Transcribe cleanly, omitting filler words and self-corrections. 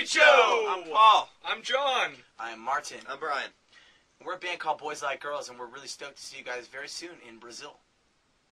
Capricho! I'm Paul. I'm John. I'm Martin. I'm Brian. We're a band called Boys Like Girls, and we're really stoked to see you guys very soon in Brazil.